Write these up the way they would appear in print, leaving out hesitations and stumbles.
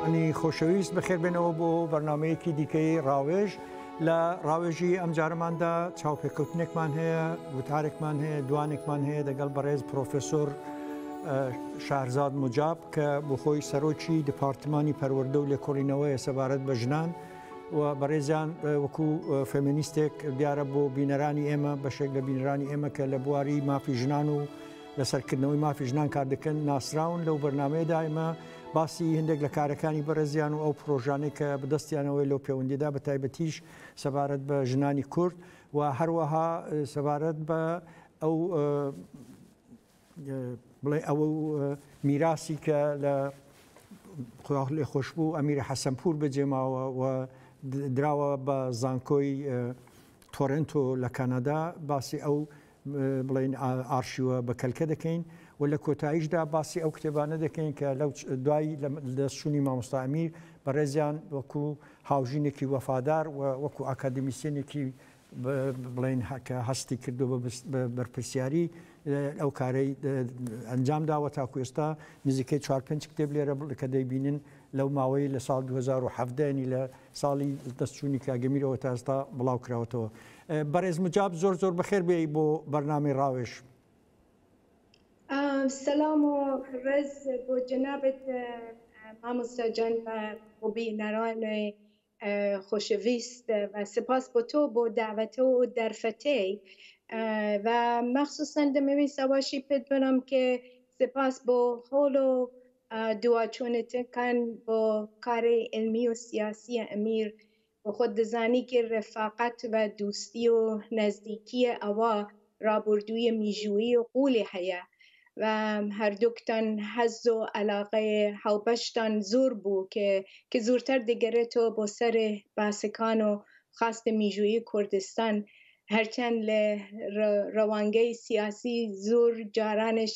بینەرانی خۆشەویست بەخێربێنەوە بۆ بەرنامەیەکی دیکەی ڕاوێژ لە ڕاوێژی ئەم جارەماندا چاوپێکەوتنێکمان هەیە وتارێکمان هەیە دوانێکمان هەیە دەگەڵ بەڕێز پرۆفێسۆر شاهرزاد مۆجاب کە بۆ خۆی سەرۆکی دپارتمانی پەروەردە و لێکۆڵینەوەیە سەبارەت بە ژنان و بەڕێزیان وەکو فێمینیستێک دیارە بۆ بینەرانی ئێمە بەشێک لە بینەرانی ئێمە کە لە بواری مافی ژنان و لەسەرکردنەوەی مافی ژنان کار دەکەن ناسراون لەو بەرنمەیەدا ئێمە باسی هەندێک لە کارەکانی بەڕێزیان و ئەو پرۆژانەی کە بەدەستیانەوەی لەو پەیوەندیدا بە تایبەتیش سەبارەت بە ژنانی کورد و هەروەها سەبارەت بە ئەو بڵێ ئەو میراسی کە لە لێ خۆشببوو ئەمیر حەسەنپور بەجێماوە و دراوە بە زانکۆی تۆرنتۆ لە کانادا باسی ئەو بڵێن ئارشیوە بە کەلکە دەکەین و لە کۆتاییشدا باسی ئەو کتێبانە دەکەین کە لەو دوای دەستچوونی مامۆستا ئەمیر بەڕێزیان وەکو هاوژینێکی وەفادار و وەکو ئاکادمیسیێنێکی بڵێن کە هەستی کردو بە بەرپرسیاری ئەو کارەی ئەنجام داوە تاکو ئێستا نزیکەی 4-5 کتێب لێرە کە دەیبینن لەو ماوەی لە ساڵ 2017 لە ساڵی دەستچوونی کاگەمیرەوە تا ئێستا بڵاو کراوەتەوە. بەڕێز مجاب زۆر بەخێر بێ بۆ بەرنامەی ڕاوێژ. سلام و ڕێز بۆ جەنابەت مامۆستا جان بۆ بینەران خۆشەویست و سپاس بۆ تۆ بۆ داوەتە و دەرفەتەی و مەخصوصاً دەمەوێت ئەواشی پێت بنەم کە سپاس بۆ هەوڵ و دواچۆنتەکان بۆ کاری علمی و سیاسی ئەمیر بۆ خۆت دەزانی کە ڕێفاقەت و دوستی و نزدیکیە ئەوە ڕابردوویە میژوویی و قوڵی هەیە و هەردووکتان حەز و عەلاقەی هەڵبەشتان زۆر بوو کە زۆرتر دەگەڕێتەوە بۆ سەر باسەکان و خاستە میژوویی کوردستان هەرچەند لە ڕەوانگەی سیاسی زۆر جارانش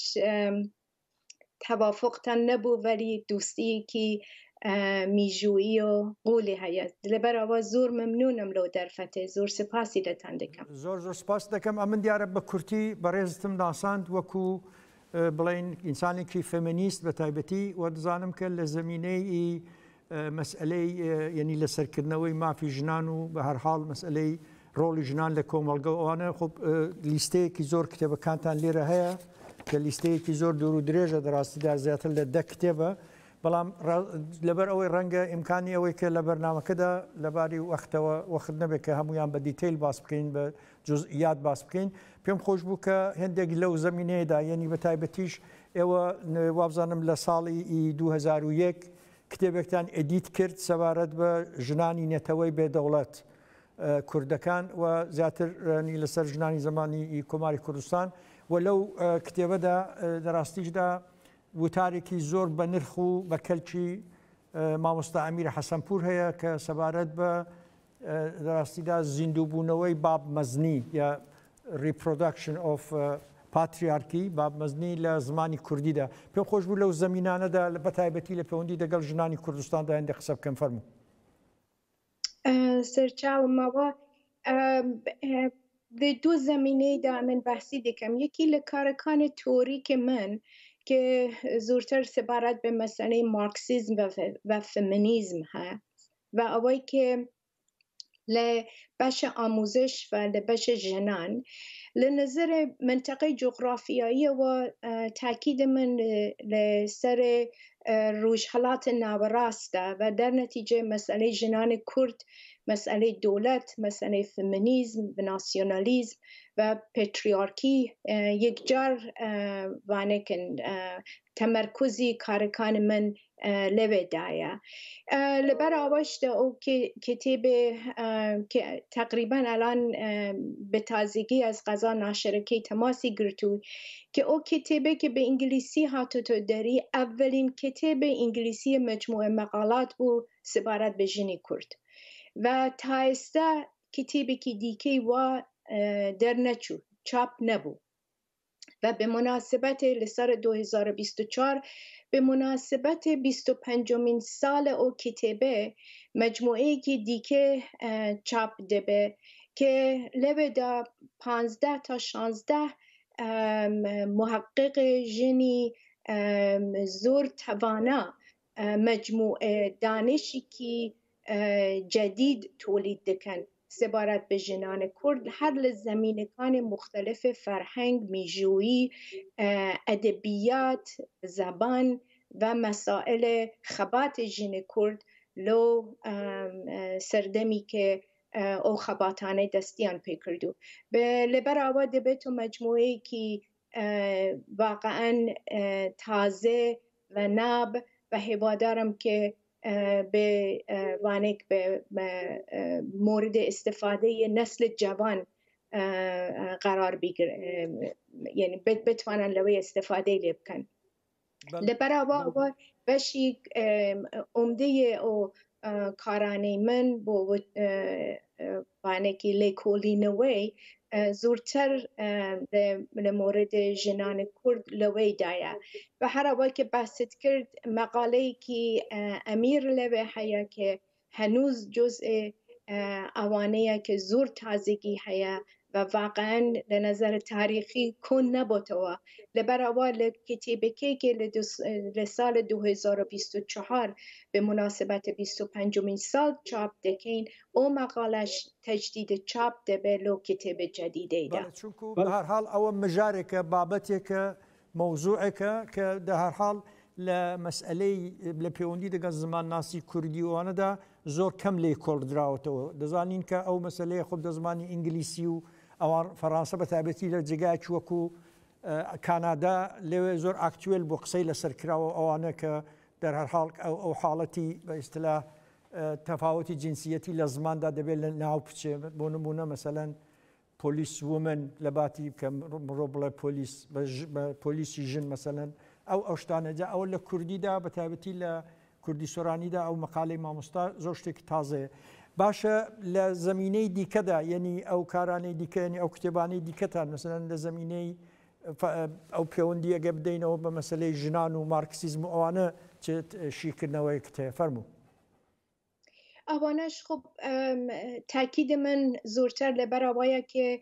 توافقتان نەبوو وەلی دوستیەکی میژوویی و قوڵی هەیە لەبەرەوە زۆر مەمنونم لەو دەرفەتە زۆر سپاسی لەتان دەکەم. زۆر سپاس دەکەم. ئەمن دیارە بە کورتی بەڕێزتم ناساند وەکو بڵین ئینسانێکی فێمینیست بە تایبەتی و دەزانم کە لە زمینەی مەسئلەی یعنی لە سەرکردنەوەی مافی ژنان و بە هەرحاڵ مەسئلەی ڕۆڵی ژنان لە کۆمەڵگە ئەوانە خۆ لیستەیەکی زۆر کتێبەکانتان لێرە هەیە کە لیستەیەکی زۆر دوور و درێژە دەڕاستیدا زیاتر لە 10 کتێبە بەڵام لەبەر ئەوەی ڕەنگە ئیمکانی ئەوەی کە لە بەرنامەکەدا لەباری وەختەوە وەخت نەبێت کە هەمویان بە دیتیل باس بکەین بە جزئیات باس بکەین پێم خۆش بوو کە هەندێک لەو زەمینەیەدا یعنی بە تایبەتیش ئێوە وابزانم لە ساڵی 2001 کتێبێکتان ئەدیت کرد سەبارەت بە ژنانی نێتەوەی بێدەوڵەت کوردەکان و زیاترنی لەسەر ژنانی زمانی کۆماری کوردستان و لەو کتێبەدا دەڕاستیشدا وتارێکی زۆر بە نرخ و بە کەلکی مامۆستا ئەمیر حەسەنپور هەیە کە سەبارەت بە دەڕاستیدا زیندووبوونەوەی باب مەزنی یا ریپرۆداکشن ئۆف پاتریارکی باب مەزنی لە زمانی کوردیدا پێم خۆش بوو لەو زەمینانەدا بە تایبەتی لە پەیوەندی دەگەڵ ژنانی کوردستاندا هەندێک قسە بکەم فەرموو. سەرچاومەوە لە دوو زەمینەیەدا من بەحسی دەکەم یەکی لە کارەکانی تۆریکە من کە زۆرتر سەبارەت بە مەسەلەی مارکسیزم و فێمینیزم هەیە و ئەوەی کە لە بەشە ئاموزش و لە بەشە ژنان لە نظر منطقەی جغرافیاییەوە تاکید من لەسەر ڕۆژهەڵاتە ناوەڕاستە و دەرنەتیجە مەسەلەی ژنانی کورد مەسئلەی دەوڵەت مەسئلەی فێمینیزم و ناسیۆنالیزم و پێتریارکی یەکجار وانەکەن تەمەرکوزی کارەکانی من لەوێدایە لەبەر ئەوەشدا ئەو کتێبێ تقریبا ئەلان بە تازگی از غەزا ناشرەکەی تەماسی گرتووی کە ئەو کتێبێکە بە ئینگلیسی هاتۆتە دەری ئەڤەلین کتێبە ئینگلیسی مەجموعە مەقالات بوو سەبارەت بە ژنی کورد و تا ئێستا کتێبێکی دیکەی وا دەرنەچوو چاپ نەبوو و به مناسبت لسر 2024 به مناسبت 25مین سال او کتابه مجموعه که دیگه چاپ دبه که لبه دا 15 تا 16 محقق جنی زور توانا مجموعه دانشی که جدید تولید دکن سبارت به جنان کرد هر زمینکان مختلف فرهنگ، میجویی، ادبیات، زبان و مسائل خبات جن کرد لو سردمی که او خباتانه دستیان پی کردو لبر آوا دبیتو مجموعه که واقعا تازه و ناب و هوادارم که به وانک به مورد استفاده نسل جوان قرار بگیره، یعنی بتوانن لوی استفاده لی بکن. لبرا بشی عمده او کارانه من با وانکی لیکولی نوی زورتر لمورد جنان کرد لوی دایا و هر اول که بحثت کرد مقاله که امیر لوی حیا که هنوز جزء اوانه که زور تازگی حیا و واقعا لنظر تاریخی کن نبوتوا لبر اول کتیبه که لسال 2024 به مناسبت 25مین سال چاپ دکین او مقالش تجدید چاپ دبه لو کتیبه جدیده ده. بله چونکو به هر حال او مجاره که بابتی که موضوعی که در هر حال لمسئله لپیوندی دگه زمان ناسی کردی و آنه دا زور کم لی کرد راوتو دزانین که او مسئله خود زمانی انگلیسی و او فرانسه بتابتی لجگاه چوکو کانادا لو زور اکتویل بو قصی لسرکراو اوانه که در هر حال او حالتی به اصطلاح تفاوتی جنسیتی لزمان دا دبی ناو بچه بونه مثلا پلیس وومن لباتی که مروبله پلیسی جن مثلا او اشتانه جا او لکردی دا بتابتی لکردی سورانی دا او مقاله مامستا زوشتك تازه باشه لزمینه دیکه دا یعنی او کارانه دیکه یعنی او کتبانه دیکه تا مثلا لزمینه او پیوندی اگه بدین او بمسئله جنان و مارکسیزم اوانه چه شیکرنوی کته فرمو اوانش خب تاکید من زورتر لبر آوایا که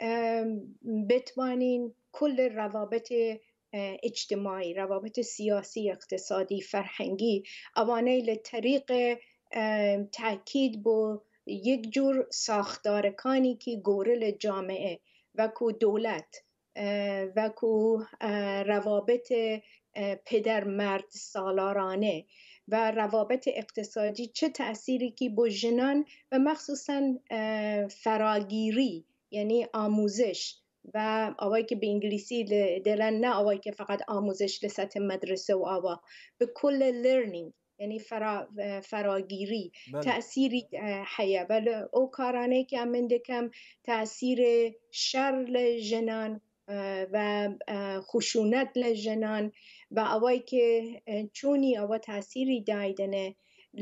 بتوانین کل روابط اجتماعی، روابط سیاسی، اقتصادی، فرهنگی اوانه لطریق تاکید بو یک جور ساختارکانی که گورل جامعه و کو دولت و کو روابط پدر مرد سالارانه و روابط اقتصادی چه تأثیری که با جنان و مخصوصا فراگیری یعنی آموزش و آوایی که به انگلیسی دلن نه آوایی که فقط آموزش لسطح مدرسه و آوا به کل لرنینگ یعنی فراگیری تأثیری حیا ولی او کارانه که من دکم تأثیر شر لجنان و خشونت لجنان و آوایی که چونی آوا تأثیری دایدنه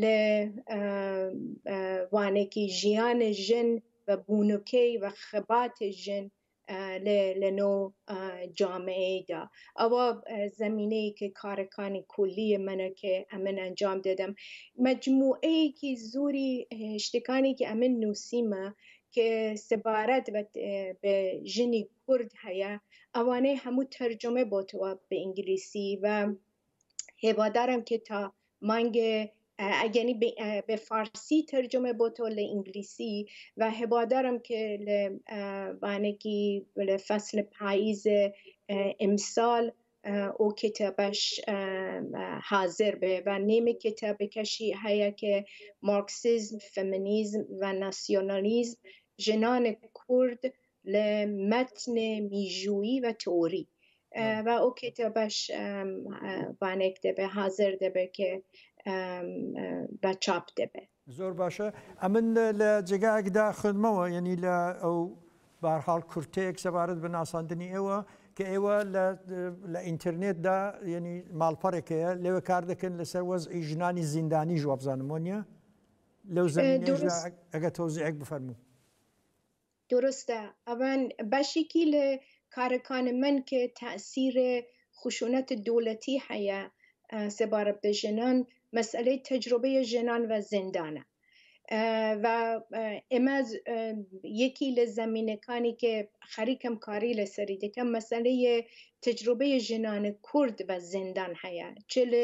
وانکی جیان جن و بونوکی و خبات جن لنو جامعه دا اوا زمینه‌ای که کارکانی کلی منه که امن انجام دادم مجموعه‌ای که زوری اشتکانی که امن نوسیمه که سبارت به جنی کرد هیا اوانه همو ترجمه باتوا به انگلیسی و هوادارم که تا مانگ یعنی به فارسی ترجمه بوتو لانگلیسی و هوادارم که بانکی فصل پاییز امسال او کتابش حاضر به و نیم کتاب کشی هیا که مارکسیزم، فمینیزم و ناسیونالیزم جنان کرد لمتن میجویی و تئوری و او کتابش بانک دبه حاضر دبه که و چاپ دبه زور باشه امن لجگاه دا خدمه یعنی ل او بارحال کورتیک سبارت بناساندنی ایوه که ایوه لانترنت دا یعنی مالپارکه لو کار دکن لسر وضع جنانی زندانی جواب زانمونیه لو زمینه اگه توضیحک بفرمو درسته اون بشکل کارکان من که تأثیر خشونت دولتی حیا سبارت به جنان مسئله تجربه جنان و زندانه و امز یکی لزمینکانی که خریکم کاری لسریده کم مسئله تجربه جنان کرد و زندان حیا چه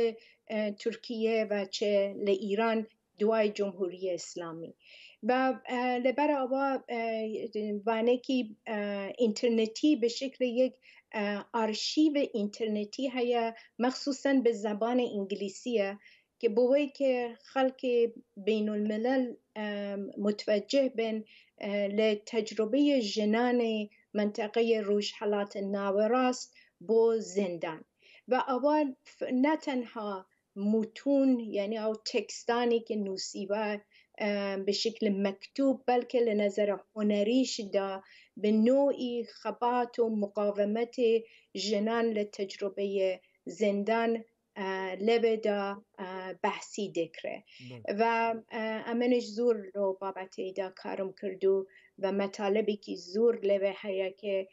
تورکیه و چه لإیران دوای جمهوری اسلامی و لبر آوا وانکی اینترنتی به شکل یک آرشیو اینترنتی هیا مخصوصا به زبان انگلیسیه که بوی که خلق بین الملل متوجه بن لتجربه جنان منطقه روشحلات ناوراست بو زندان و اول نه تنها متون یعنی او تکستانی که نوسیبه به شکل مکتوب بلکه لنظر هنریش دا به نوعی خبات و مقاومت جنان لتجربه زندان لبدا بحثی دکره و امنش زور رو بابت ایدا کارم کردو و مطالبی که زور لبه هیا که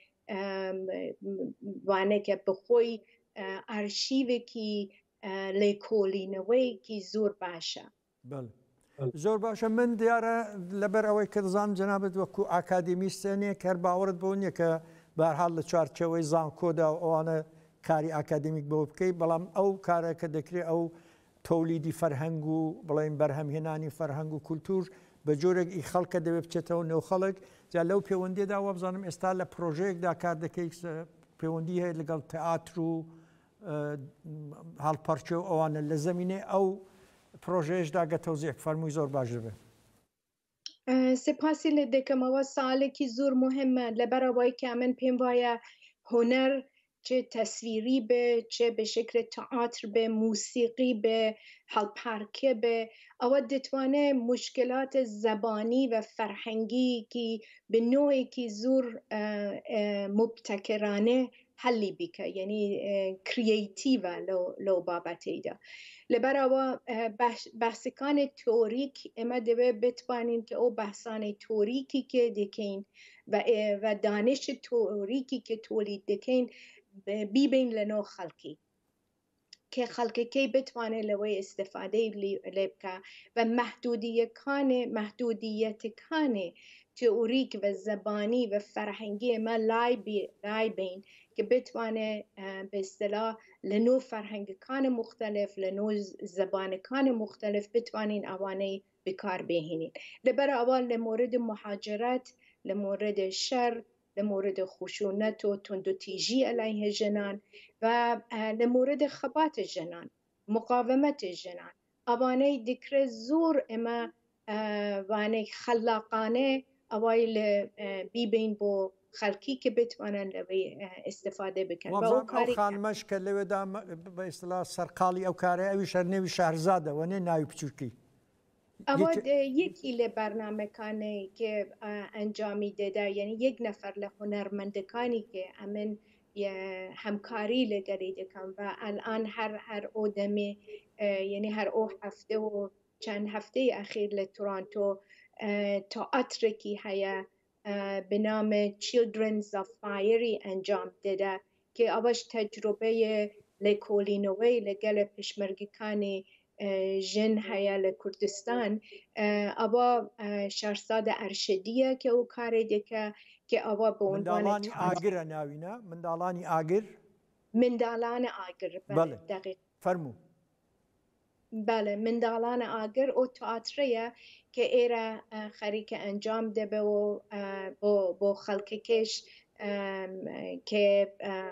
وانه که بخوی ارشیوی که لیکولینوی که زور باشه بله زۆر باشە من دیارە لەبەر ئەوەی کە دەزانم جەنابەت وەکو ئاکادمیستێنێک هەر باوەڕت بۆ نییە کە بەهەرحاڵ لە چوارچەوەی زانکۆدا و ئەوانە کاری ئاکادمیک بۆ بکەیت بەڵام ئەو کارە کە دەکرێت ئەو تۆلیدی فەرهەنگ و بڵێن بەرهەمهێنانی فەرهەنگ و کولتور بە جۆرێک ئی خەڵکە دەوێت بچێتەوە نێو خەڵک جا لەو پەیوەندیدا وە بزانم ئێستا لە پرۆژەیەکدا کار دەکەیت پەیوەندی هەیە لەگەڵ تەئاتر و هەڵپەرچێ و ئەوانە لە زەمینێ ئەو پروژهش داگه توضیح فرموی زور باشه به سپاسی لدکم و سالی که زور مهمه لبرای که من پیم وای هنر چه تصویری به چه به شکل تئاتر به موسیقی به هلپرکه به او دتوانه مشکلات زبانی و فرهنگی که به نوعی که زور مبتکرانه حلی بیکه یعنی کریتیو لو بابت ایده لبرا بحثکان توریک اما دوه بتوانین که او بحثان توریکی که دکین و دانش توریکی که تولید دکین بی بین لنو خلقی که خلقی که بتوانه لوی استفاده لبکه و محدودیت کانه تئوریک و زبانی و فرهنگی ما لای بین که بتوانه به اصطلاح لنو فرهنگ کان مختلف لنو زبان کان مختلف بتوانین اوانه بکار بهینین لبر اول لمورد مهاجرت لمورد شر لمورد خشونت و تندوتیجی علیه جنان و لمورد خبات جنان مقاومت جنان اوانه دکر زور اما وانه خلاقانه اوایل بی بین بو خلکی که بتوانن لوی استفاده بکن و او خانمش که لوی دا به اصطلاح سرقالی او کاره اوی شرنوی شهرزاده و نه ناوی پچوکی اول یکی لبرنامه کانه که انجامی داده یعنی یک نفر لهنرمندکانی که امن همکاری لگری دکن و الان هر آدمی یعنی هر او هفته و چند هفته اخیر لتورانتو تئاتر کی هیا به نام Children's of Fire انجام داده که آواش تجربه لکولینوی لگل پشمرگکانی جن هیا لکردستان آوا شهرزاد ارشدیه که او کار دیگه که آوا به عنوان مندالانی آگر ناوینا مندالانی آگر مندالان آگر بله دقیق فرمو بله مندالان آگر او تئاتریه که ایرا خریک انجام ده با خلقکش که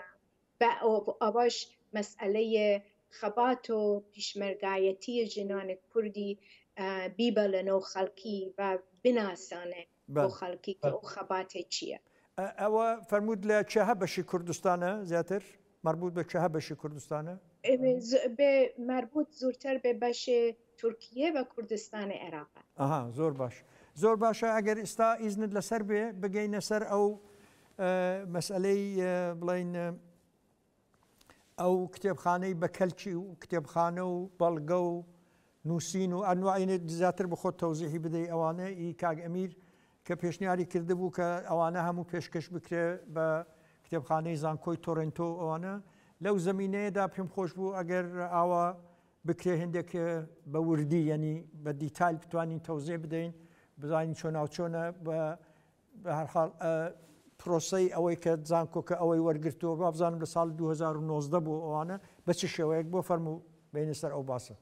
آواش مسئله خبات و پیشمرگایتی جنان کردی بیبلنو خلقی و بناسانه با خلقی که او خبات چیه او فرمود لچه بشی کردستانه زیاتر مربوط به چه بشی کردستانه به مربوط زورتر به بش ترکیه و کردستان عراق. آها زور باشه اگر استا ایزند لسر بگین سر او مسئله بلین او کتابخانه بکلچی و کتابخانه و بلگو و نوسین و انواعین زیاتر بخود توضیحی بده اوانه ای کاغ امیر که پیشنیاری کرده بو که اوانه همو پیشکش بکره با کتابخانه زانکوی تورنتو اوانه لو زمینه دا پیم خوش بو اگر آوا بکره هندک بوردی یعنی با دیتایل بتوانین توضیح بدین بزنین چون او چونه به هر حال پروسه اوی که زانکو که اوی ورگرتو و بزنم لسال 2019 بو اوانه بچه شویک بو فرمو بین سر ئەو باسە.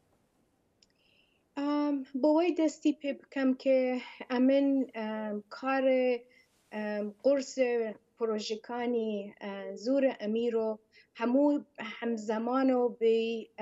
بۆەوەی دەستی پێ بکەم کە ئەمن کارێ قرس پرۆژەکانی زۆرە ئەمیرۆ هەموو هەمزەمانۆ بێ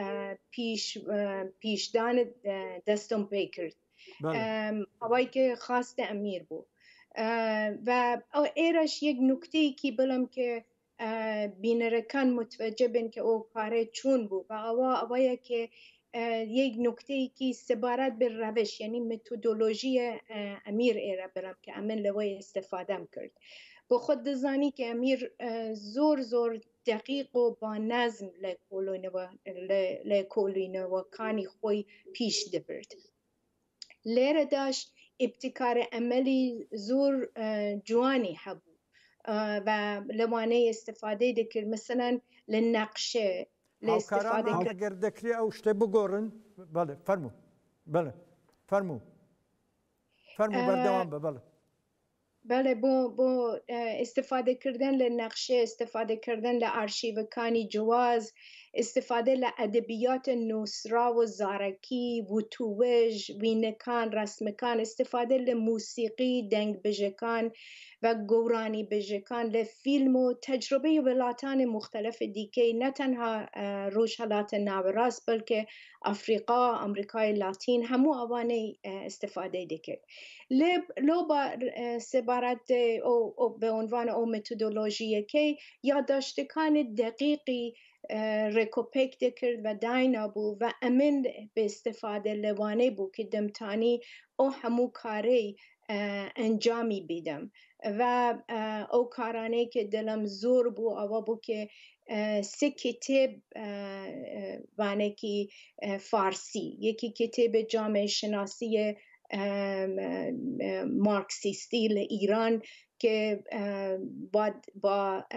پیشدان دەستم پێ کرد ئەوەی کە خاستە ئەمیر بوو و ئێرەش یەک نوکتەیەکی بڵم کە بینەرەکان متوەجە بن کە ئەو کارێ چۆن بوو و ئەوەیە کە یک نکته‌ای سبارت به روش یعنی متدولوژی امیر ایره برم که امن لوای استفاده کرد با خود دزانی که امیر زور دقیق و با نظم لکولینو و کانی خوی پیش دبرد لیر داشت ابتکار عملی زور جوانی هبو و لوانه استفاده دکر مثلا لنقشه هاوکارانمان ئەگەر دەکرێت ئەو شتە بگۆڕن بەڵێ فەرموو بەڵێ فەرموو بەردەوام بە بەڵێ بله بۆ استفاده کردن لە نەقشە استفاده کردن لە ئارشیڤەکانی جواز استفاده لە ئەدەبیات نووسرا و زارەکی وتووێژ وینەکان ڕسمەکان استفاده لە موسیقی دەنگبژەکان و گۆڕانی بژەکان لە فیلم و تەجربەی وڵاتانی مختلف دیکەی نەتەنها ڕۆژهەڵاتە ناوەڕاست بەڵکە ئەفریقا ئەمریکای لاتین هەموو ئەوانەی استفاده دەکرد لۆ سبارت او به عنوان او متدولوژی که یادداشتکان دقیقی رکوپک دکرد و داینا بو و امن به استفاده لوانه بو که دمتانی او همو کاری انجامی بیدم و او کارانه که دلم زور بو او بو که 3 کتاب وانه کی فارسی یکی کتاب جامعه شناسی مارکسیستی ایران که با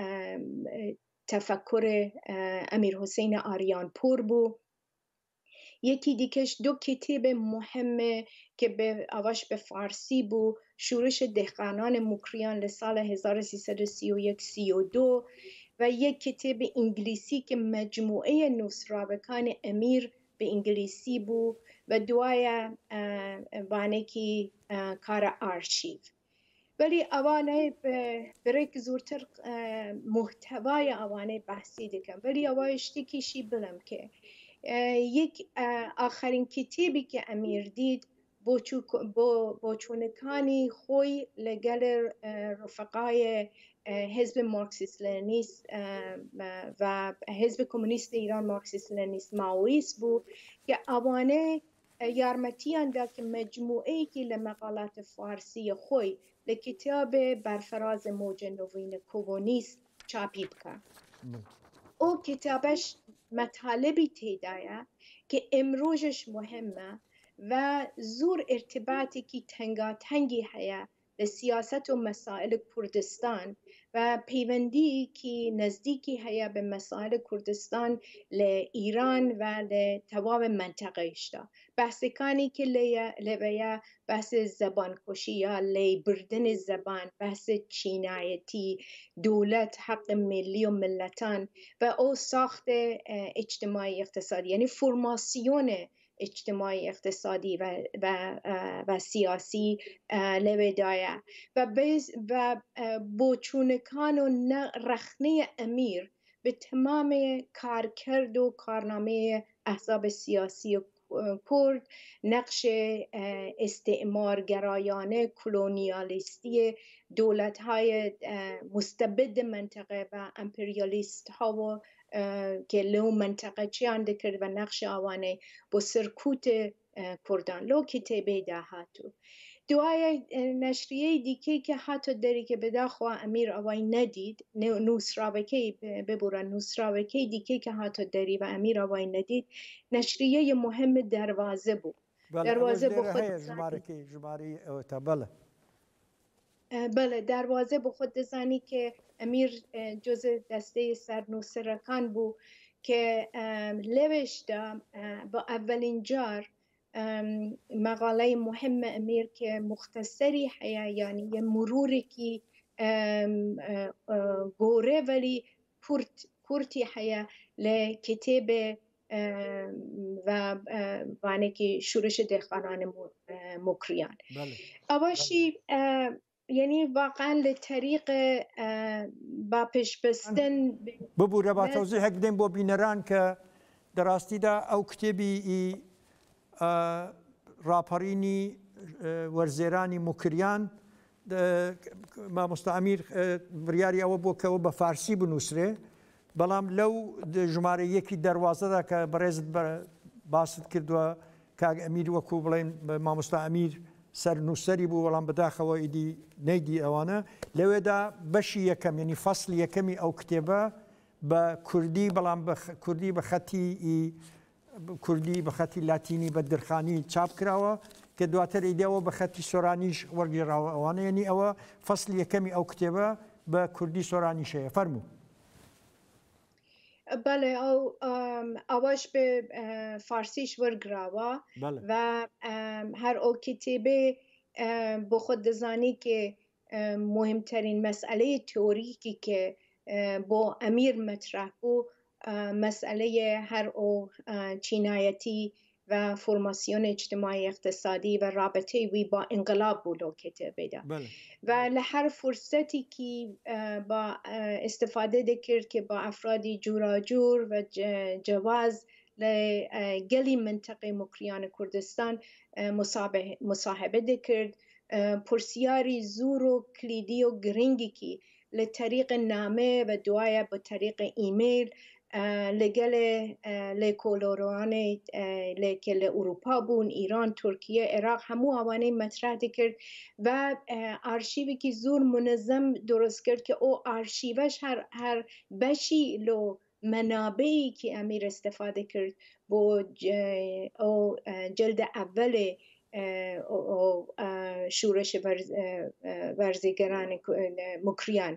تفکر امیر حسین آریانپور بو یکی دیگهش 2 کتاب مهمه که به آواش به فارسی بو شورش دهقانان مکریان لسال 1331-32 و یک کتاب انگلیسی که مجموعه نوسراوکان امیر به انگلیسی بو و دوای وانکی کار آرشیو ولی اوانه برای که زورتر محتوای اوانه بحثی دکم ولی اوایشتی کشی بلم که یک آخرین کتابی که امیر دید با چونکانی خوی لگل رفقای حزب مارکسیست لنینیست و حزب کمونیست ایران مارکسیست لنینیست ماویست بود که اوانه یارمتیان دا که مجموعه که لمقالات فارسی خوی لکتاب برفراز موج نوین کمونیست چاپی بکن او کتابش مطالبی تیدایه که امروزش مهمه و زور ارتباطی که تنگی هیا لسیاست و مسائل کردستان و پیوندی که نزدیکی هیا به مسائل کردستان لإیران و لتواب منطقه اشتا بحثکانی که لویا بحث زبان کشی یا لی بردن زبان بحث چینایتی دولت حق ملی و ملتان و او ساخت اجتماعی اقتصادی یعنی فرماسیون اجتماعی اقتصادی و سیاسی لودایه و بوچونکان و رخنه امیر به تمام کارکرد و کارنامه احزاب سیاسی کرد نقش استعمارگرایانه کلونیالیستی دولت‌های مستبد منطقه و امپریالیست ها و که لو منطقه چیان دکرد و نقش آوانه با سرکوت کردان لو کتابه ده هاتو دوای نشریه دیگه که حتی داری که بداخوا امیر آوای ندید نوسراوکی ببورن نوسراوکی دیگه که حتی داری و امیر آوای ندید نشریه مهم دروازه بود دروازه با خود جماری بله بله دروازه با خود دزانی که امیر جز دسته سرنوسرکان بود که لوشتا با اولین جار مقاله مهم امیر که مختصری هیا یعنی یه مروری که گوره ولی کرتی هیا لکتاب و وانه که شورش دهقانان مکریان بله. اواشی یعنی واقعا لطریق با پیش بستن ببوره با توضیح بدین بو بینران که دراستی دا او کتبی راپرینی ورزیرانی مکریان ما مستعمیر بریاری او بو که با فارسی بنووسێ بەڵام لەو ژمارە یەکی دەواازەدا کە بەڕێزت باست کردووە کاگ ئەمیر وەکو بڵێن مامۆستا ئەمیر سەر نووسەری بوو بەڵام بەداخەوە ئیدی نەیدی ئەوانە لەوێدا بەشی یەکەم ینی فەسڵ یەکەمی ئەو کتێبە بە کوردی بەڵام کوردی بە خەتی لاتینی بە درخانی چاپ کراوە کە دواتر ئیدەوە بە خەتی سۆرانیش وەرگێڕاوە ئەوانە ینی ئەوە فەسڵ یەکەمی ئەو کتێبە بە کوردی سۆرانیشەیە فەرموو. بله آواش به فارسیش ورگراوا و هر او کتابه با خود دزانی که مهمترین مسئله تئوریکی که با امیر مطرح بود مسئله هر او چینایتی و فرماسیون اجتماعی اقتصادی و رابطه وی با انقلاب بودو کتابه ده و لهر فرصتی که با استفاده دکرد که با افرادی جوراجور و جواز لگلی منطقه مکریان کردستان مصاحبه دکرد پرسیاری زور و کلیدی و گرینگی که لطریق نامه و دعای با طریق ایمیل لگل لکولوران لکل اروپا بون ایران ترکیه عراق همو آوانه مطرح کرد و آرشیوی که زور منظم درست کرد که او آرشیوش هر بشی لو منابعی که امیر استفاده کرد با جلد اول شورش ورزیگران مکریان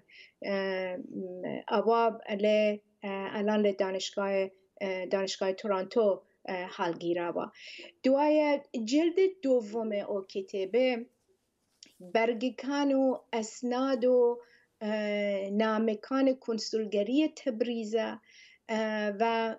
اواب الان دانشگاه تورنتو حالگیره و دوای جلد دوم او کتابه برگکان و اسناد و نامکان کنسولگری تبریزه و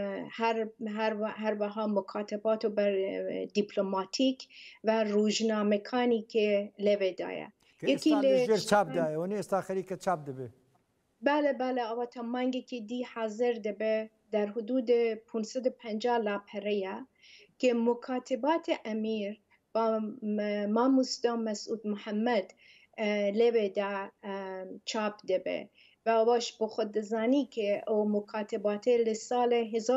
هر بها مکاتبات بر دیپلماتیک و روزنامه‌کانی که لوی دایه یکی لجر چاپ دایه و نیست آخری که چاپ دبه بله آوا تا منگی که دی حاضر دبه در حدود 550 لاپریه که مکاتبات امیر با ماموستا مسعود محمد لوی دا چاپ دبه و آواش با خود دزانی که او مکاتبات لسال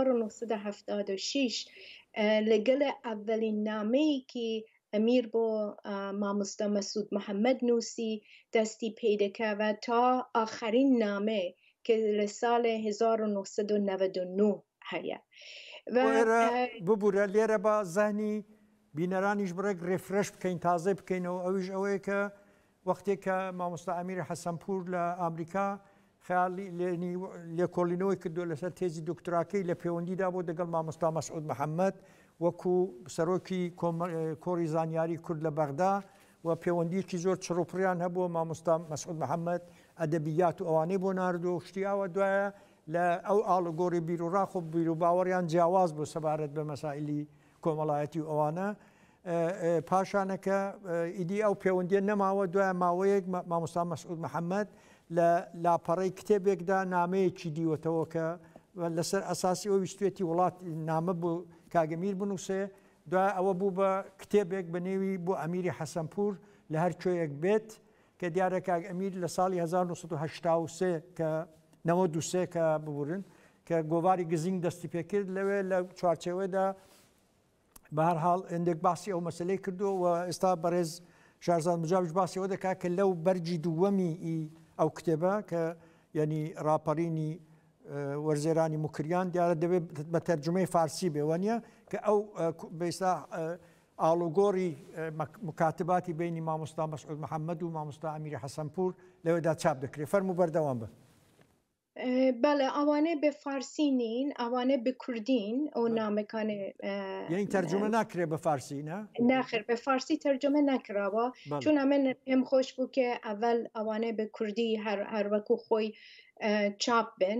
1976 لگل اولین نامه‌ای که امیر با ماموستا مسعود محمد نوسی دستی پیدا کرد و تا آخرین نامه که لسال 1999 هیا و ببوره لیره با ذهنی بینرانیش برای رفرش بکن تازه بکن و اویش اوی که وقتی که ماموستا امیر حسنپور لامریکا خیالی لیکولینوی که دولت تیزی دکتراکی لپیوندی دا بود دگل ماموستا مسعود محمد وەکو سەرۆکی کۆڕی زانیاری کورد لە بەغدا و پەیوەندیەکی زۆر چڕوپڕیان هەبووە مامۆستا مەسعود محەممەد ئەدەبیات و ئەوانەی بۆ ناردو شتیاوە دوایە لە ئەو ئاڵگۆڕی بیرروڕاخ و بیرروباوەڕیان جیاواز بۆ سەبارەت بە مەسائلی کۆمەڵایەتی و ئەوانە پاشانەکە ئیدی ئەو پەیوەندیە نەماوە دوایە ماوەیەک مامۆستا مەسعود محەممەد لە لاپەڕەی کتێبێکدا نامەیەکی دیوەتەوە کە لەسەر ئەساسی ئەو ویستێتی وڵات نامە بوو کاگەمیر بنووسێ دوای ئەوە بوو بە کتێبێک بە نێوی بۆ ئەمیری حەسەنپور لە هەر کوێیەک بێت کە دیارە کاگ ئەمیر لە ساڵی 1983 کە 92 کە ببورن کە گۆڤاری گزینگ دەستی پێکرد لەوێ لە چوارچێوەدا بە هەر حاڵ هەندێک باسی ئەو مەسلەی کردو و ئێستا بەڕێز شارزاد مجابش باسی ئەوە دەکات کە لەو بەرجی دووەمی ئەو کتێبە کە یعنی ڕاپەڕینی وەرزێرانی مکریان دیارە دەبێت بە تەرجمەی فارسی بێوەنیە کە ئەو بەئێستا ئاڵوگۆڕی مکاتباتی بینی مامۆستا مەسعود محەممەد و مامۆستا ئەمیری حەسەنپور لەوێدا چاپ دەکرێت فەرموو بەردەوام بە بله ئەوانەی بە فارسی نین ئەوانەی بە کوردین ئەو نامەکانێ یعنی تەرجمە ناکرێت بە فارسی نه ناخێر بە فارسی تەرجمە نەکراوە چون ئەمن پێم خۆش بوو کە ئەڤەل ئەوانەی بە کوردی هەر وەکو خۆی چاپ بن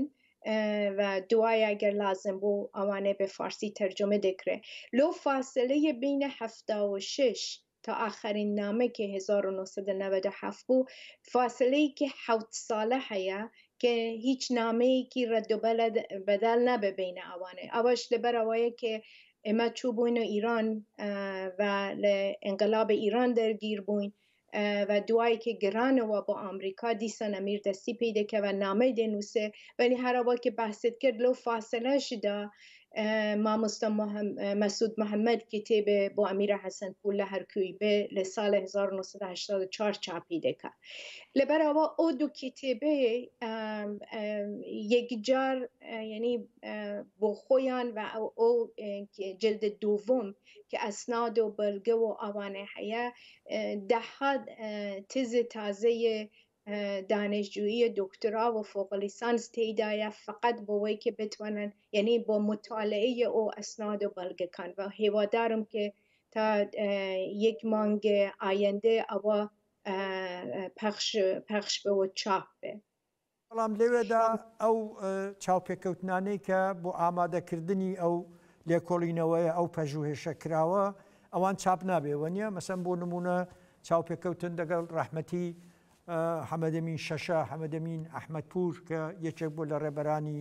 و دوای اگر لازم بود آوانه به فارسی ترجمه دکره. لو فاصله بین 76 تا آخرین نامه که 1997 بود، فاصله ای که 7 ساله هیا که هیچ نامه ای که رد و بدل نبه بین آوانه. اواش لبر آوایه که اما چوبوین ایران و انقلاب ایران درگیر بوین و دوایی که گران و با آمریکا دیسان امیر دستی پیده که و نامه دنوسه، ولی هر آبا که بحثت کرد لو فاصله شده ما مسعود محمد کتاب با امیر حسنپور لهرکوی به لسال 1984 چاپیده که لبر آوا او دو کتابه یک جار یعنی با خویان و او جلد دوم که اسناد و بلگه و آوانه حیه دهاد تز تازه دانشجویی دکترا و فوق لیسانس تیدایه فقط بوی که بتونن یعنی با مطالعه او اسناد و بلگه کن و هوادارم که تا یک مانگ آینده او پخش به و چاپ به. بەڵام لێوێدا ئەو چاوپێکەوتنانەی کە بۆ ئامادەکردنی ئەو لێکۆڵینەوەیە ئەو پەژوهێشە کراوە ئەوان چاپ نابێوە نیە مەسەن بۆ نمونە چاوپێکەوتن دەگەڵ ڕەحمەتی حەمەدەمین شەشە حەمەدەمین ئەحمەدپور کە یەکێک بۆ لە ڕێبەرانی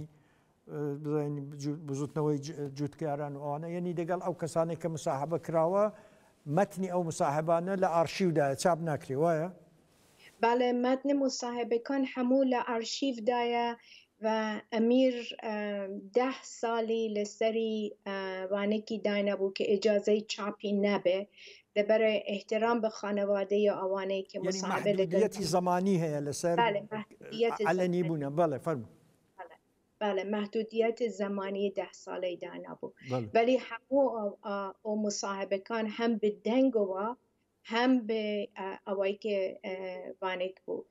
بزوتنەوەی جووتکاران و ئەوانە یعنی دەگەڵ ئەو کەسانێک کە مساحبە کراوە متنی ئەو مساحبانە لە ئارشیودایە چاپ ناکرێ وایە؟ بله متن مصاحبه کن همو لارشیو دایا و امیر 10 سالی لسری وانکی داینا بود که اجازه چاپی نبه لبر احترام به خانواده آوانه که مصاحبه یعنی محدودیتی زمانی هست لسر بله محدودیت علنی بونه بله فرمو بله محدودیت زمانی 10 ساله داینا بود ولی همو او مصاحبه کن هم به دنگوا هم به اوایی که وانک بود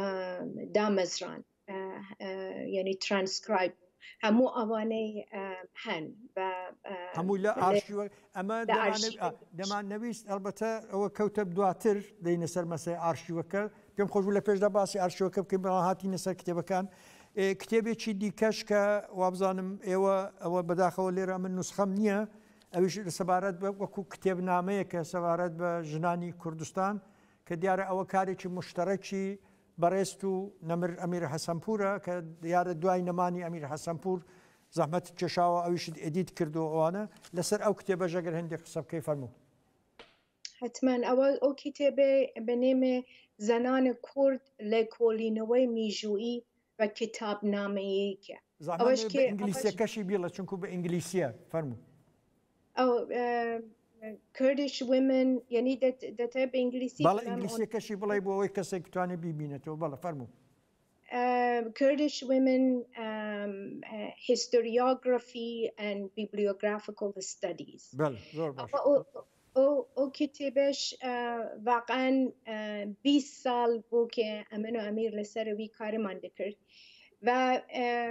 دامزران یعنی ترانسکرایب همو اوانه هن و همو لا آرشیو اما دمان نویست البته او کوتب دواتر دین سر مثلا آرشیو که پیم خوش ولی پیش دباسی آرشیو که که هاتی نسر کتاب کن کتابی چی دیکش که وابزانم او بداخل لیرا من نسخه نیه اویش سبارت به وکو کتاب نامه که سبارت به جنانی کردستان که دیاره او کاری چی مشترکی برستو نمر امیر حسنپوره که دیاره دوای نمانی امیر حسنپور زحمت کشاوه اویش ادیت کردو آنه لسر او کتاب جگر هندی قصب کی فرمو حتما او کتاب به نام زنان کرد لکولینوی میجویی و کتاب نامه ای که زحمت به انگلیسی کشی بیله چونکو به انگلیسیه فرمو او Kurdish women یعنی دته به انگلیسی بالا انگلیسی کشی بالای بوی کسی که توانی ببینه تو بالا فرمو Kurdish women historiography and bibliographical studies بله زور باش او کتابش واقعا 20 سال بود که امن و امیر لسر وی کار مانده کرد و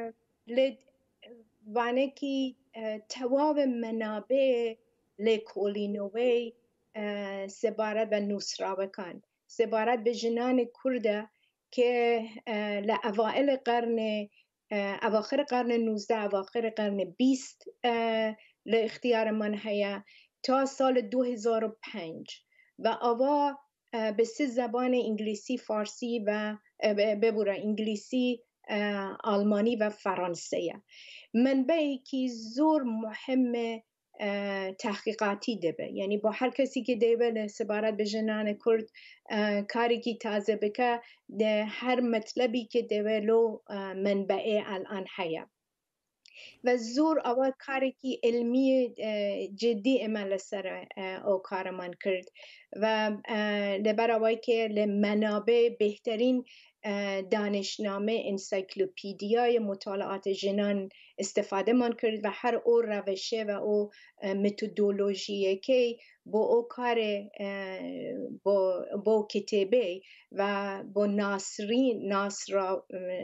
وانه که تواب منابع لکولینوی سبارت و نوسراوه کن سبارت به جنان کرده که لأوائل قرن اواخر قرن 19 اواخر قرن 20 لاختیار من هیا تا سال 2005 و آوا به 3 زبان انگلیسی فارسی و انگلیسی آلمانی و فرانسه منبعی که زور مهم تحقیقاتی دبه یعنی با هر کسی که دیوه سبارت به جنان کرد کاری که تازه بکه هر مطلبی که دیوه لو منبعه الان هیا و زور اول کاری که علمی جدی عمل سر او کار من کرد و لبر اوای که لمنابع بهترین دانشنامه انسایکلوپیدیای مطالعات جنان استفاده من کرد و هر او روشه و او متدولوژی که با او کار با کتابه و با ناصرا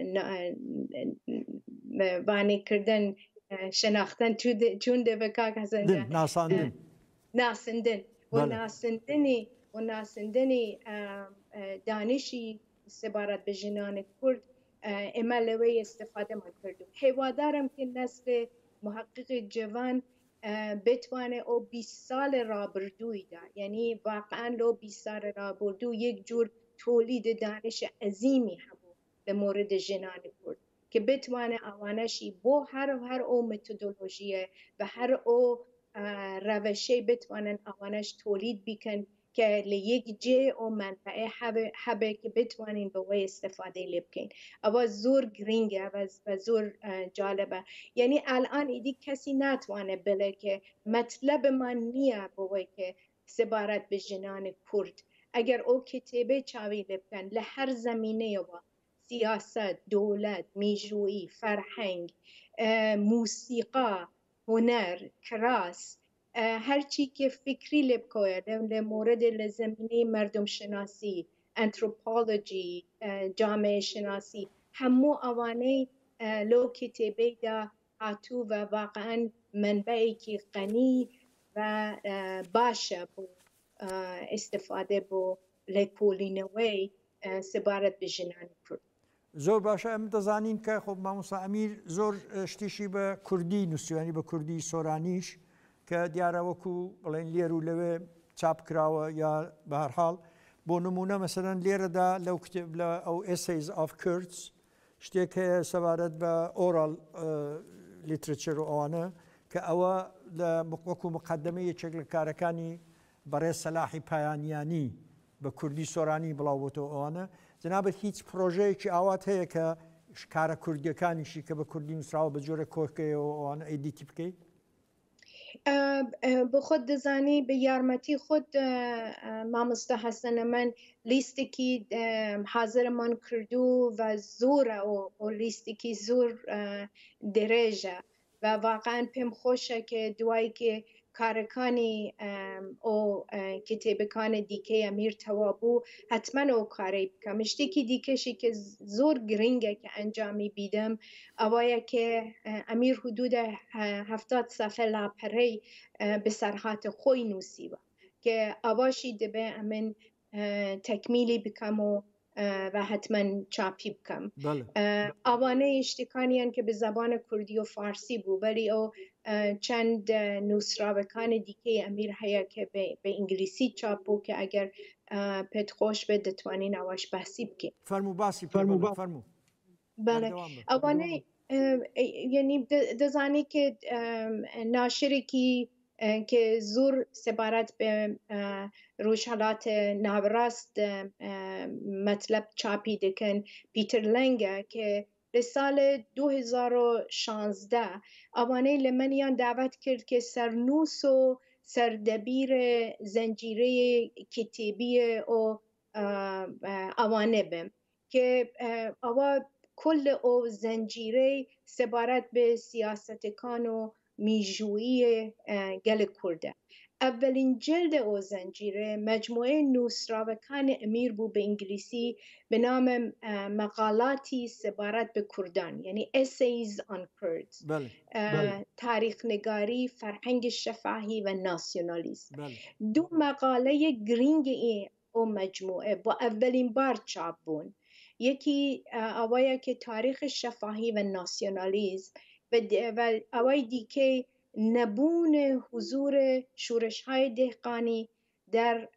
وانی کردن شناختن چون ده کاک حسن ناسندن و ناسندنی دانشی سبارت به جنان کرد اما لوی استفاده من کردو هوادارم که نسل محقق جوان بتوانه او 20 سال رابردوی دا یعنی واقعا لو 20 سال رابردو یک جور تولید دانش عظیمی همو به مورد جنان کرد که بتوانه آوانشی بو هر او متدولوژیه و هر او روشه بتوانن آوانش تولید بیکن که لیک جه او منفعه حبه که بتوانین به وی استفاده لبکن اوا زور گرینگه و زور جالبه یعنی الان ایدی کسی نتوانه بله که مطلب من نیه بوی که سبارت به جنان کرد اگر او کتابه چاوی لبکن لهر زمینه و سیاست، دولت، میجویی، فرهنگ، موسیقی، هنر، کراس هرچی که فکری لبکوه در مورد لزمینه مردم شناسی انتروپولوژی جامعه شناسی همو آوانه لو کتابه دا هاتو و واقعا منبعی که غنی و باشه بو استفاده بو لکولینوی سبارت به جنان کرد زۆر باشە ئەم دەزانین کە خۆ مامۆستا ئەمیر زۆر شتیشی بە کوردی نووسیوانی بە کوردی سۆرانیش کە دیارە وەکو بڵێن لێر و لەوێ چاپ کراوە یا بە هەر حاڵ بۆ نمونە مەسەرەن لێرەدا لەو کتێب لە ئەو ئێسەیز ئاف کردز شتێک هەیە سەبارەت بە ئۆڕال لیترچر و ئەوانە کە ئەوە لە وەکو مقدمەی یەکێک لە کارەکانی بەڕێز سەلاحی پایانیانی بە کوردی سۆرانی بڵاوبۆتەوە ئەوانە جنابەت هیچ پرۆژەیەکی ئاوات هەیە کە کارە کوردیەکانیشی کە بە کوردی نووسراوە بە جۆرە کۆکەیەوە ئەوانە ئەیدیتی بکەیت بۆ خۆت دەزانی بە یارمەتی خۆت مامۆستا حەسەنە من لیستێکی حازرمان کردو و زۆرە و لیستێکی زۆر درێژە و واقعا پێم خۆشە کە دوای کە کارەکانی ئەو کتێبەکانی دیکەی ئەمیر تەوا بوو حتما ئەو کارەی بکەم شتێکی دیکەشی کە زۆر گرنگە کە ئەنجامی بیدەم ئەوەیە کە ئەمیر حدودە 70 سەفحە لاپەڕەی بەسەرهاتە خۆی نووسیوە کە ئەواشی دەبێ ئەمن تەکمیلی بکەم و حتما چاپی بکەم ئەوانەی شتەکانیان کە بە زەبانە کوردی و فارسی بوو بەری ئەو چەند نووسراوەکانی دیکەی ئەمیر هەیە کە بە ئینگلیسی چاپ بوو کە ئەگەر پێت خۆش بێت دەتوانین ئەوەش بەسی بکەین فەرموو باسی فەرموو بەڵێ ئەوانەی یعنی دەزانی کە ناشرێکی که زور سبارت به روشالات ناوراست مطلب چاپی دکن پیتر لنگه که به سال 2016 اوانه لمنیان دعوت کرد که سرنوس و سردبیر زنجیره کتیبی و اوانه بم که اوا کل او زنجیره سبارت به سیاستکان و میجویی گل کرده اولین جلد او زنجیره مجموعه نوسراوکان امیر بو به انگلیسی به نام مقالاتی سبارت به کردان یعنی Essays on Kurds تاریخ نگاری فرهنگ شفاهی و ناسیونالیسم دو مقاله گرینگ او مجموعه با اولین بار چاپ بون یکی اوایه که تاریخ شفاهی و ناسیونالیسم و اوای دیگه نبون حضور شورش های دهقانی در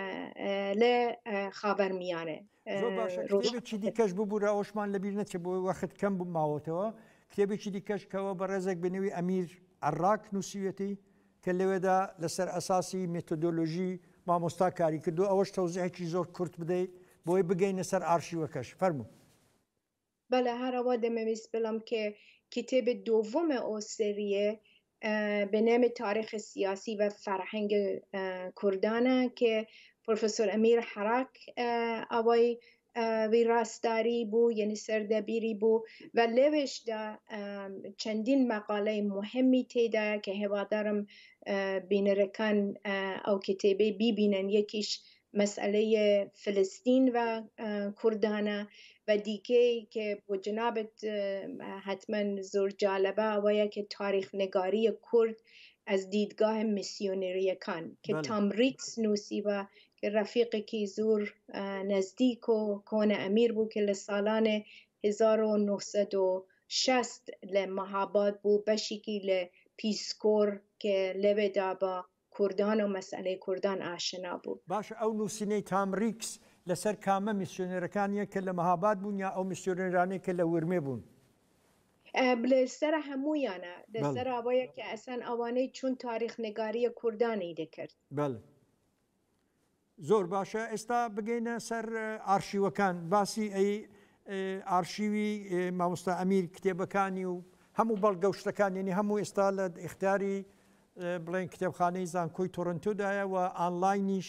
خاورمیانه زۆر باشە کتێبێکی دیکەش ببوورە ئەوشمان لەبیر نەچێ بۆ وەخت کەم بماوەتەوە کتێبێکی دیکەش کەەوە بە ڕێزێک بنەوەی ئەمیر عراق نووسیوێتی کە لەوێدا لەسەر ئەساسی مێتۆدۆلۆژی مامۆستا کاری کردو ئەوەش تەوزیعێکی زۆر کورت بدەیت بۆی بگەینە سەر ئارشیوەکەش فەرموو بەڵێ هەروە دەمەویست بڵم کە کتاب دوم او سریه به نام تاریخ سیاسی و فرهنگ کردانه که پروفسور امیر حراک اوای ویراستاری بو یعنی سردبیری بو و لوش دا چندین مقاله مهمی تیده که هوادارم بینرکان او کتابه ببینن یکیش مسئله فلسطین و کردانه و دیگه که با جنابت حتما زور جالبه و که تاریخ نگاری کرد از دیدگاه میسیونری کان که تام ریکس نوسی و که رفیقی که زور نزدیک و کون امیر بود که لسالان 1960 لمحابات بو بشیکی لپیسکور که لبدا با کردان و مسئله کردان آشنا بو. باش ئەو نووسینەی تامریکس لەسەر کامە میسیۆنێرەکانیە کە لە مەهاباد بوون یا ئەو میسیۆنێرانەی کە لە ورمێ بوون؟ لەسەر هەموویانە لەسەر ئەوەیە کە ئەسان ئەوانەی چون تاریخ نگاریە کوردانی دەکرد. بەڵێ زۆر باشە. ئێستا بگەینە سەر ئارشیوەکان، باسی ئارشیوی مامۆستا ئەمیر کتێبەکانی و هەموو بەڵگەوشتەکان، یعنی هەموو ئێستا لە اختیاری بڵێن کتێبخانەی زانکۆی تۆرنتۆدایە و ئانلاینیش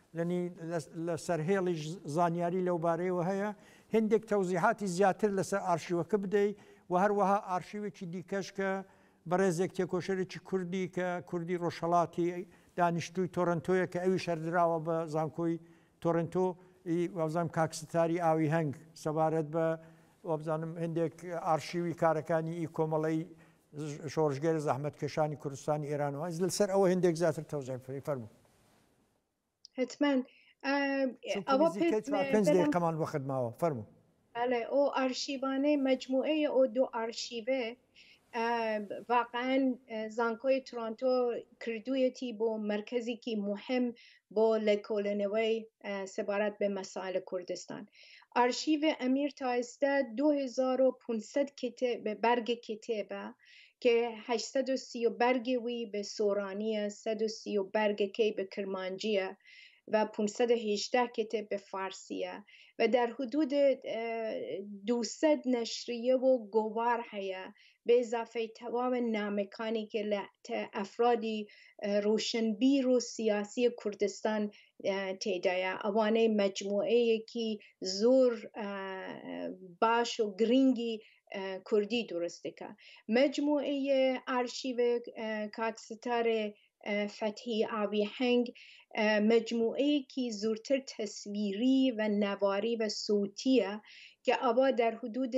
لە سەرهێڵی زانیاری لەو بارەیەوە هەیە. هندێک تەوزیحاتی زیاتر لەسەر ئارشیوەکە بدەیت و هەروەها ئارشیوێکی دیکەش کە بەڕێزێک تێکۆشەرێکی کوردی کە کوردی ڕۆژهەڵاتی دانیشتووی تۆرنتۆیە کە ئەوی شەردراوە بە زانکۆی تۆرنتۆ، وابزانم کاکستاری ئاوی هەنگ سەبارەت بە وابزانم هەندێک ئارشیوی کارەکانی کۆمەڵی شۆڕژگەری زەحمەتکێشانی کوردستانی ئێرانەوە. لەسەر ئەوە هەندێک زیاتر تەوزیع فەرموو. حتما ئەوە 5 دقیقەمان وەخت ماوە، فەرموو. بله، او آرشیوانه مجموعه او دو آرشیوه واقعا زانکوی تورنتو کردویتی با مرکزی که مهم با لکولنوی سبارت به مسائل کردستان. آرشیو امیر تایسته 2500 کتاب برگ کتابه که 830 برگ وی به سورانی، 130 برگ کی به کرمانجیه و 518 کتاب به فارسیه و در حدود 200 نشریه و گوار هیا به اضافه تمام نامکانی که افرادی روشنبیر و سیاسی کردستان تیدایا. اوانه مجموعه که زور باش و گرینگی کردی درسته که مجموعه آرشیو کاکستار فتحی آوی هنگ مجموعه که زورتر تصویری و نواری و صوتیه که آبا در حدود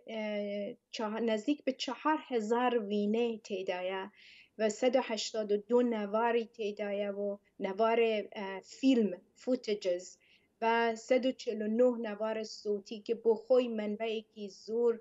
نزدیک به 4000 وینه تیدایه و 182 نواری تیدایه و نوار فیلم فوتجز و 149 نوار صوتی که بخوی منبعی که زور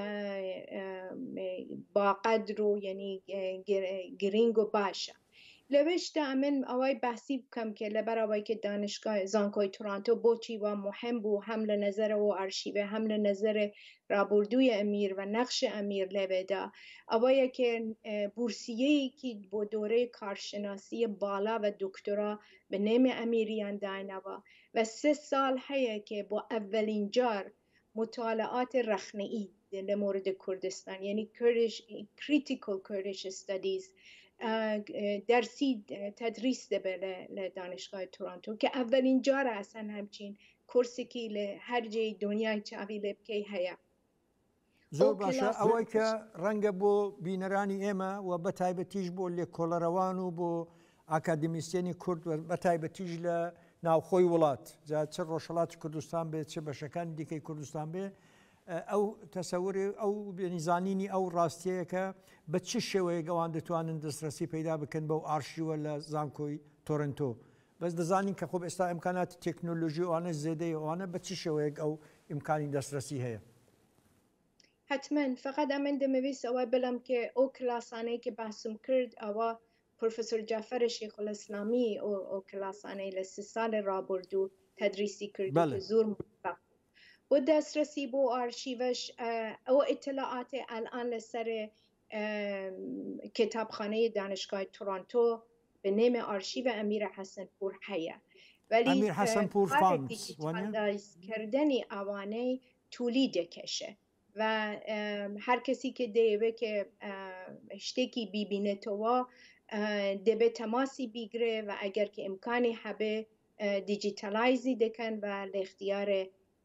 با قدر و یعنی گرینگ و باشه. لوشت امن اوای بحثی بکم که لبر اوای که دانشگاه زانکوی تورنتو بوچی و مهم بو هم لنظر و آرشیوه هم لنظر رابردوی امیر و نقش امیر لبدا اوای که بورسیه‌ای که با دوره کارشناسی بالا و دکترا به نام امیریان داینوا و 3 سال هیه که با اولین جار مطالعات رخنه‌ای در مورد کردستان یعنی critical Kurdish studies درسی تدریس ده به دانشگاه تورنتو که اولین جار اصلا همچین کورسی که هر جای دنیا چاوی لبکی هیا. زۆر باشە ئەوەی کە ڕەنگە بۆ بینەرانی ئێمە و بەتایبەتیش بۆ لێکۆڵەرەوان و بۆ ئاکادمیستێنی کورد بەتایبەتیش لە ناوخۆی وڵات جا چ ڕۆژهەڵاتی کوردستان بێت چه بەشەکانی دیکەی کوردستان بێ ئەو تەسەوری ئەو بێنیزانینی ئەو ڕاستیەیە کە بە چ شێوەیە ئەوان دەتوانن دەسترسی پەیدا بکەن بەو ئارشیوە لە زانکۆی تۆرنتۆ. بەس دەزانین کە خۆ ئێستا ئیمکاناتی تەکنۆلۆژی ئەوانە زێدەی ئەوانە بە چ شێوەیەک ئەو ئیمکانی دەسترسی هەیە؟ حتما فقط من دمویست اوای بلم که او کلاسانه که بحثم کرد اوا پروفسور جعفر شیخ الاسلامی او کلاسانه ل3 سال رابردو تدریسی کرد که زور موفق و دسترسی بو آرشیوش او اطلاعات الان لسر کتابخانه دانشگاه تورنتو به نام آرشیو امیر حسنپور هیا ولی امیر حسنپور فاندز کردنی اوانه طولی دکشه و هر کسی که دیوه که اشتکی بیبینه تو دبه تماسی بیگره و اگر که امکانی حبه دیجیتالایزی دکن و اختیار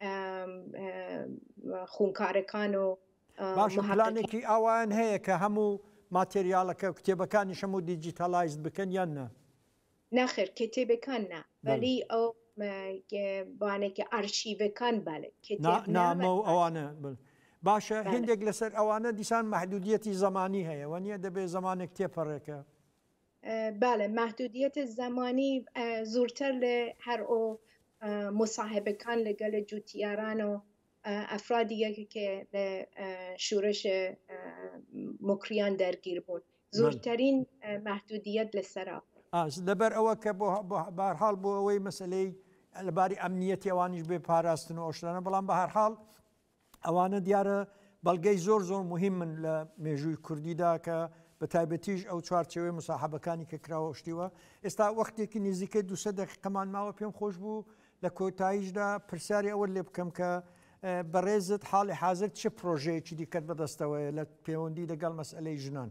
خونکارکان و باشە پلانێکی ئەوان هەیە کە هەموو ماتریالەکە و کتێبەکانی هەموو دیجیتالایز بکەن یان نە؟ نەخێر کتێبەکان نا ولی ئەو بانێکی ئارشیڤەکان بەڵێ نامە و ئەوانە باشە هندێک لەسەر ئەوانە دیسان محدودیەتی زمانی هەیە و نییە دەبێت زمانێک تێپەڕێکە. بله محدودیت زمانی زورتر ل هر او مصاحبه کان لگل جوتیاران و افرادی که شورش مکریان درگیر بود زورترین محدودیت لسرا لەبەر ئەوە کە بە هەرحاڵ بۆ ئەوەی مەسلەی لەباری ئەمنیەتی ئەوانیش بێ پاراستن و ئەوشتانە بەڵام بە هەرحاڵ ئەوانە دیارە بەڵگەی زۆر مهمن لە مێژووی کوردیدا کە بە تایبەتیش ئەو چوارچێوەی مساحەبەکانی کە کراوە شتیوە ئێستا وەختێکی نزیکەی 200 دقیقەمان ماوە پێم خۆش بوو لە کۆتاییشدا پرسیاری ئەوە لێ بکەم کە بەڕێزت حاڵی حاضر چه پرۆژەیەکی دیکەت بەدەستەوەیە لە پەیوەندی لەگەڵ مەسئلەی ژنان؟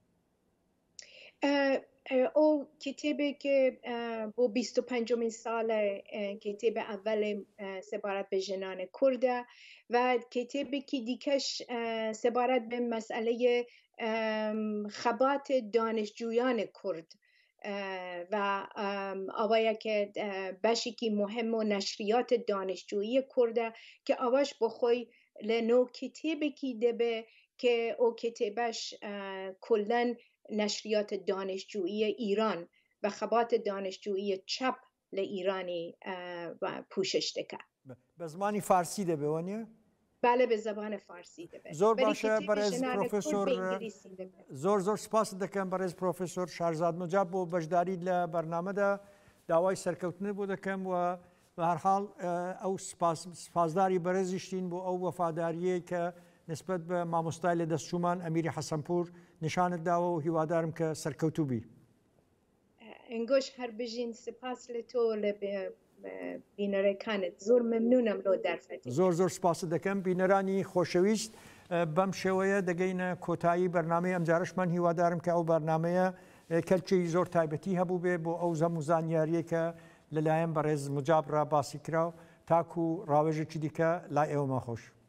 او کتابی که با 25مین سال کتاب اول سپارت به ژنان کرد و کتابی که دیکش سپارت به مسئله خبات دانشجویان کرد و آوایا که بشی مهم و نشریات دانشجویی کرد که آواش بخوی لنو کتابی که دبه که او کتابش کلن نشریات دانشجویی ایران و خبات دانشجویی چپ لإیرانی پوشش دکه. به زبان فارسی ده بوانیه؟ بله به زبان فارسی ده. زور باشه برای پروفسور زور سپاس دکم برای پروفسور شهرزاد مجاب بو بجداری ل برنامه ده دعوای سرکوتنی بود کم و به هر حال او سپاسداری برزشتین بو او وفاداریه که نسبت به مامۆستای لە دەستچوومان ئەمیری حەسەنپوور نیشانت داوە و هیوادارم کە سەرکەوتوو بی. ئەنگۆش هەر بژین سپاس لە تۆ لە بینەرەکانت زۆر مەمنونم لۆ دەرفەتی. زۆر سپاس دەکەم بینەرانی خۆشەویست بەم شێوەیە دەگەینە کۆتایی بەرنامەی ئەمجارشمان هیوادارم کە ئەو بەرنامەیە کەلچەی زۆر تایبەتی هەبوو بێ بۆ ئەو زەم و زانیاریە کە لەلایەن بەڕێز مجاب ڕا باسی کراو تاکو ڕاوێژێکی دیکە لای ئێوەمان خۆش.